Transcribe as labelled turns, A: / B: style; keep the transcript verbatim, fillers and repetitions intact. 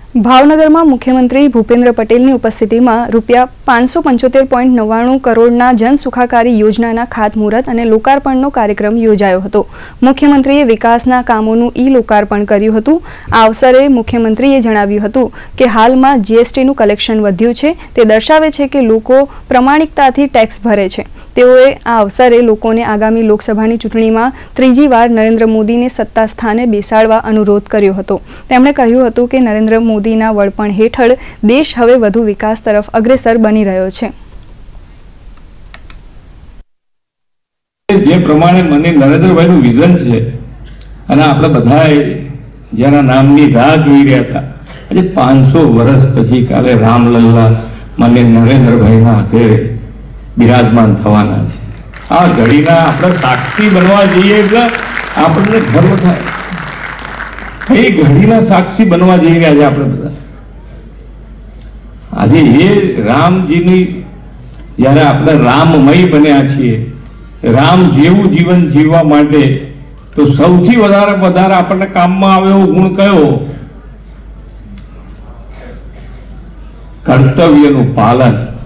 A: ભાવનગરમાં મુખ્યમંત્રી ભૂપેન્દ્ર પટેલની ઉપસ્થિતિમાં રૂપિયા પાંચસો પંચોતેર પોઈન્ટ નવ્વાણું કરોડના જન સુખાકારી યોજનાના ખાતમુહૂર્ત અને લોકાર્પણનો કાર્યક્રમ યોજાયો હતો। મુખ્યમંત્રીએ વિકાસના કામોનું ઈ લોકાર્પણ કર્યું હતું। આ અવસરે મુખ્યમંત્રીએ જણાવ્યું હતું કે હાલમાં જીએસટીનું કલેક્શન વધ્યું છે, તે દર્શાવે છે કે લોકો પ્રમાણિકતાથી ટેક્સ ભરે છે। તેઓએ આ અવસરે લોકોને આગામી લોકસભાની ચૂંટણીમાં ત્રીજી વાર નરેન્દ્ર મોદીને સત્તા સ્થાને બેસાડવા અનુરોધ કર્યો હતો। તેમણે કહ્યું હતું કે નરેન્દ્ર મોદીના વડપણ હેઠળ દેશ હવે વધુ વિકાસ તરફ અગ્રેસર બની રહ્યો છે।
B: જે પ્રમાણે મને નરેન્દ્રભાઈનું વિઝન છે અને આપણે બધાએ જેના નામની રાહ જોઈ રહ્યા હતા, આજે પાંચસો વર્ષ પછી કાલે રામલલ્લા મને નરેન્દ્રભાઈના હાથે બિરાજમાન થવાના છે। આ ઘડીના આપણે સાક્ષી બનવા જઈએ એટલે આપણને ગર્વ થાય। એ ઘડીના સાક્ષી બનવા જઈ રહ્યા છે આપણે બધા। આજે એ રામજીની જ્યારે આપણે રામમય બન્યા છીએ, રામ જેવું જીવન જીવવા માટે તો સૌથી વધારે વધારે આપણને કામમાં આવે એવો ગુણ કયો? કર્તવ્યનું પાલન।